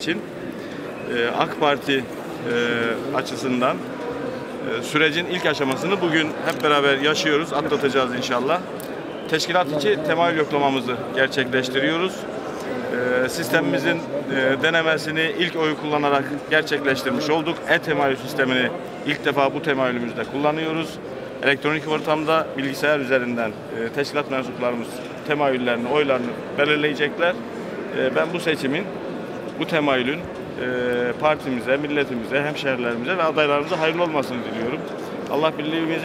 için AK Parti açısından sürecin ilk aşamasını bugün hep beraber yaşıyoruz, atlatacağız inşallah. Teşkilat içi temayül yoklamamızı gerçekleştiriyoruz. Sistemimizin denemesini ilk oyu kullanarak gerçekleştirmiş olduk. E-temayül sistemini ilk defa bu temayülümüzde kullanıyoruz. Elektronik ortamda bilgisayar üzerinden teşkilat mensuplarımız temayüllerini, oylarını belirleyecekler. Ben bu seçimin, bu temayülün partimize, milletimize, hemşehrilerimize ve adaylarımıza hayırlı olmasını diliyorum. Allah birliğimizi